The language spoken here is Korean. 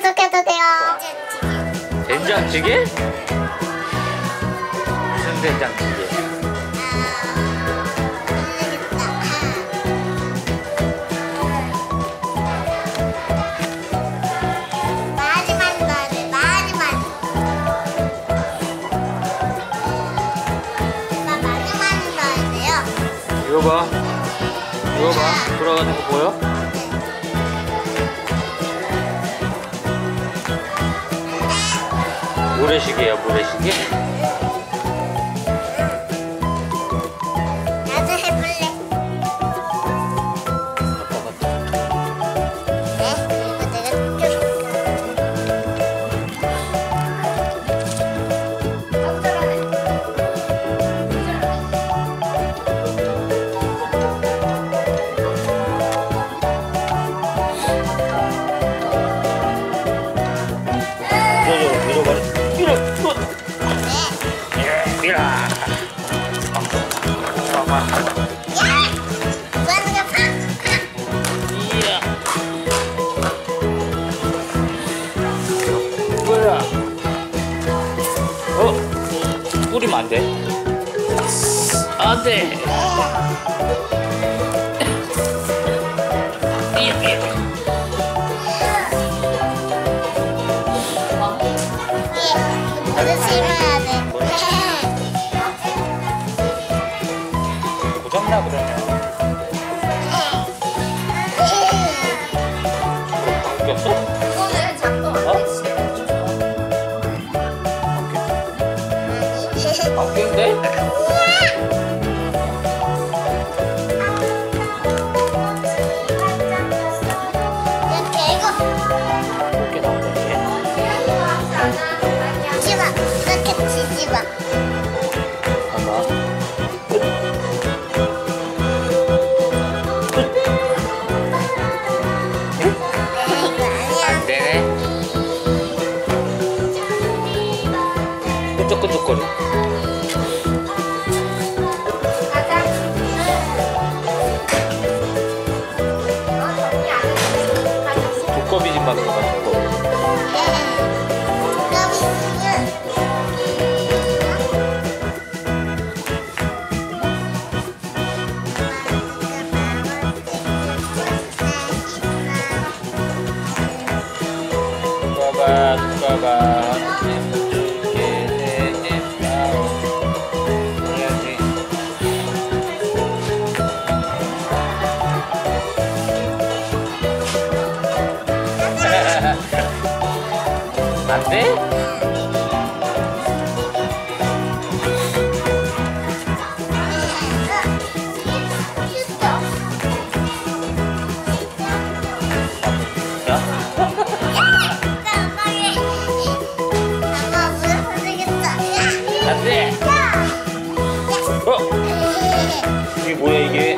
구독해주세요. 된장찌개? 무슨 된장찌개? 이거 봐. 이거 봐. 돌아가는 거 보여? 모래시계야, 모래시계? 나도 해볼래. 네? 이거 내가 뭐야? 뿌리면 안 돼? 안 돼! 고장나 그러면. 바뀌었어? 이거는 작동 안 되지. 바뀐데? 이렇게 나온다 이게. 뒤집어. 이렇게 뒤집어. 봐봐. 안 되네. 끈적끈적거려. 두꺼비 집 가는 거다, 두꺼비. 두꺼봐, 두꺼봐. 안 돼? 야? 안 돼! 이게 뭐야 이게?